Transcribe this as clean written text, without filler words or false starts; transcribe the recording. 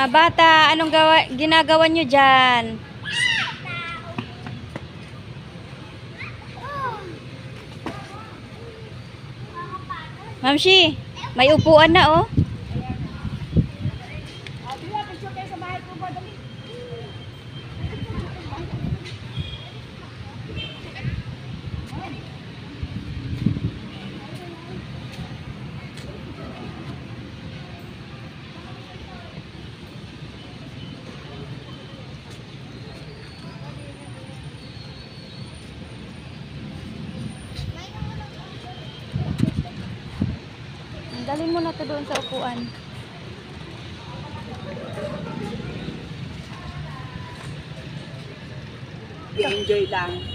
Mga bata, anong ginagawa nyo dyan? Mamshi, may upuan na oh. Dalhin mo na to doon sa upuan. Enjoy lang.